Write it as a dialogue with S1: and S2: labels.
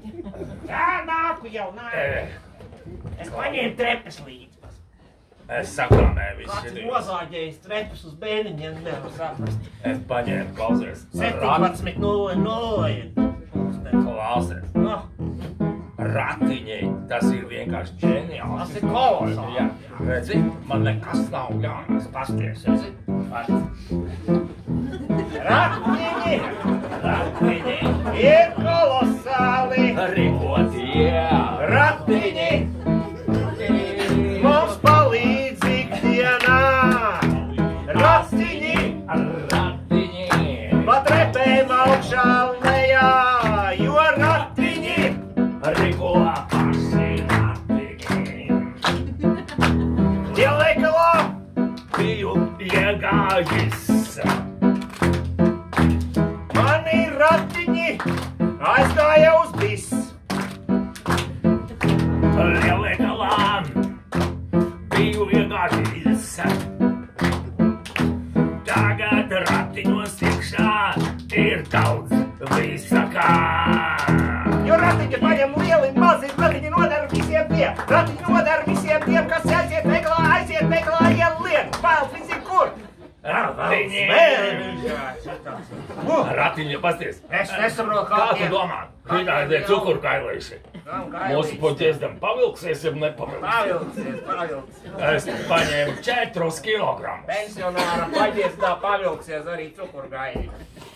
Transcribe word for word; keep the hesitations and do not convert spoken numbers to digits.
S1: Jā, nāku jau, nāku. Es paņēmu trepas līdzi.
S2: Es sakrāmēju visu
S1: Kāds ir nozāģējis trepas uz bēniņiem, nevar saprast.
S2: Es paņēmu, klausies.
S1: septiņpadsmit nulle nulle.
S2: Klausies.
S1: No.
S2: Ratiņi, tas ir vienkārši ģeniāls.
S1: Tas ir kolosāli.
S2: Jā, redzi, man nekas nav jānes. Pasties, redzi?
S1: Ratiņi, ratiņi ir kolosāli.
S2: Rīkoti, jā.
S1: Ratiņi mums palīdz ikdienā. Ratiņi,
S2: Ratiņi,
S1: pa trepēm augšā un lejā, jo ratiņi
S2: Rīko paši ratiņi.
S1: Lielveikalā
S2: Biju iegājis.
S1: mani ratiņi aizgāja uz bis.
S2: Lielveikalā biju iegājis. Tagad ratiņos iekšā ir daudz visa kā.
S1: Jo ratiņi paņem lieli, mazi, ratiņi nodara visiem tiem. Ratiņi nodara visiem tiem, kas aiziet veikalā, aiziet veikalā, ielien. Pēl, visi kur?
S2: Ratiņi!
S1: Uh,
S2: Ratiņi, pasties.
S1: Es nesaprotu, kā
S2: Kā tu
S1: tie-
S2: domā? Kādi ir cukurkailīši? Mūsu poķēstam pavilksies, ja nepavilksies.
S1: Pavilksies, pavilksies.
S2: Es paņēmu četrus kilogramus.
S1: Pensionāra paģiestā pavilksies arī cukurgaļi.